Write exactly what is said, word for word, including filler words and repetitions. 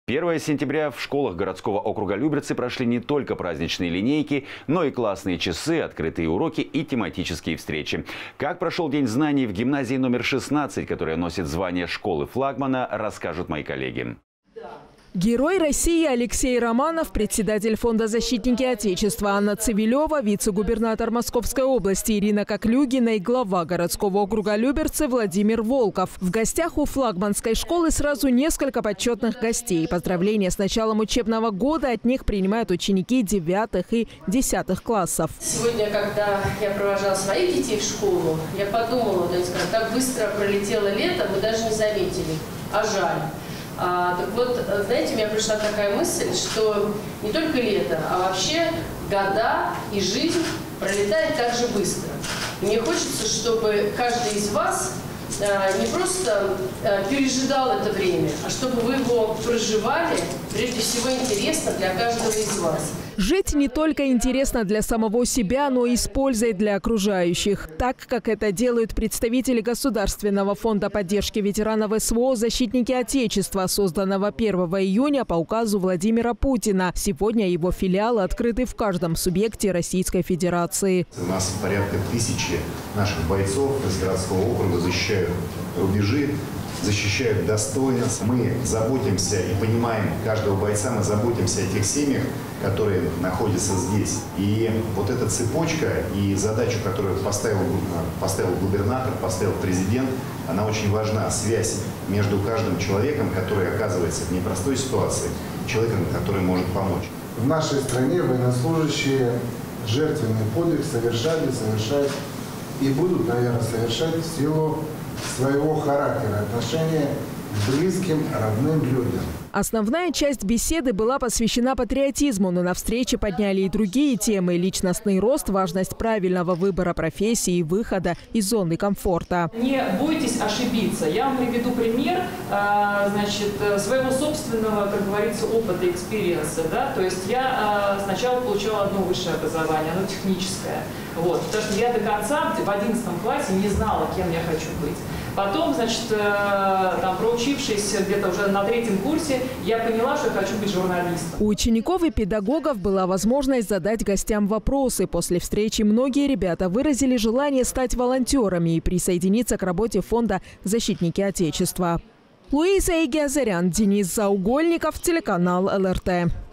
первое сентября в школах городского округа Люберцы прошли не только праздничные линейки, но и классные часы, открытые уроки и тематические встречи. Как прошел День знаний в гимназии номер шестнадцать, которая носит звание школы флагмана, расскажут мои коллеги. Герой России Алексей Романов, председатель фонда «Защитники Отечества» Анна Цивилева, вице-губернатор Московской области Ирина Коклюгина и глава городского округа Люберцы Владимир Волков. В гостях у флагманской школы сразу несколько почетных гостей. Поздравления с началом учебного года от них принимают ученики девятых и десятых классов. Сегодня, когда я провожала своих детей в школу, я подумала, да, так быстро пролетело лето, мы даже не заметили, а жаль. А, так вот, знаете, у меня пришла такая мысль, что не только лето, а вообще года и жизнь пролетает так же быстро. И мне хочется, чтобы каждый из вас а, не просто а, пережидал это время, а чтобы вы его проживали, прежде всего, интересно для каждого из вас. Жить не только интересно для самого себя, но и с пользой для окружающих. Так, как это делают представители Государственного фонда поддержки ветеранов СВО «Защитники Отечества», созданного первого июня по указу Владимира Путина. Сегодня его филиалы открыты в каждом субъекте Российской Федерации. У нас порядка тысячи наших бойцов из городского округа защищают рубежи, защищают достойно. Мы заботимся и понимаем каждого бойца, мы заботимся о тех семьях, которые находятся здесь. И вот эта цепочка и задачу, которую поставил, поставил губернатор, поставил президент, она очень важна. Связь между каждым человеком, который оказывается в непростой ситуации, человеком, который может помочь. В нашей стране военнослужащие жертвенный подвиг совершали, совершают и будут, наверное, совершать в силу своего характера, отношения к близким, родным людям. Основная часть беседы была посвящена патриотизму, но на встрече подняли и другие темы – личностный рост, важность правильного выбора профессии и выхода из зоны комфорта. Не бойтесь ошибиться. Я вам приведу пример значит, своего собственного, как говорится, опыта, экспириенса. Да? То есть я сначала получала одно высшее образование, оно техническое. Вот, потому что я до конца в одиннадцатом классе не знала, кем я хочу быть. Потом, значит, там, проучившись где-то уже на третьем курсе, я поняла, что я хочу быть журналистом. У учеников и педагогов была возможность задать гостям вопросы. После встречи многие ребята выразили желание стать волонтерами и присоединиться к работе фонда «Защитники Отечества». Луиза Игиазарян, Денис Заугольников, телеканал эл эр тэ.